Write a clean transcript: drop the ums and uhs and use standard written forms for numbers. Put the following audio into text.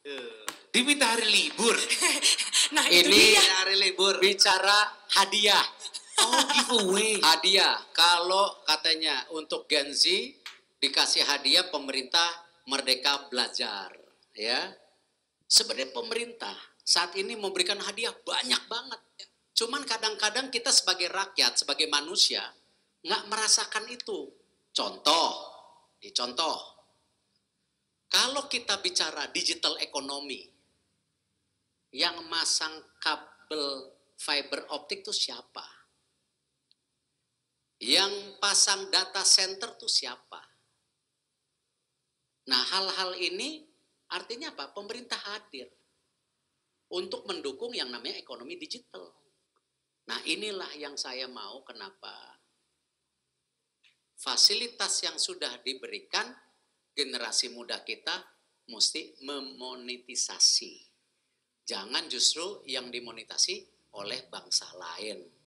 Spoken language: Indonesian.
Di minta hari libur. Nah itu Ini dia. hari libur. Bicara hadiah. Oh, giveaway. Hadiah. Kalau katanya untuk Gen Z dikasih hadiah pemerintah Merdeka Belajar, ya. Sebenarnya pemerintah saat ini memberikan hadiah banyak banget. Cuman kadang-kadang kita sebagai rakyat, sebagai manusia, nggak merasakan itu. Dicontoh. Kalau kita bicara digital ekonomi, yang masang kabel fiber optik itu siapa? Yang pasang data center itu siapa? Nah, hal-hal ini artinya apa? Pemerintah hadir untuk mendukung yang namanya ekonomi digital. Nah, inilah yang saya mau kenapa fasilitas yang sudah diberikan generasi muda kita mesti memonetisasi. Jangan justru yang dimonetisasi oleh bangsa lain.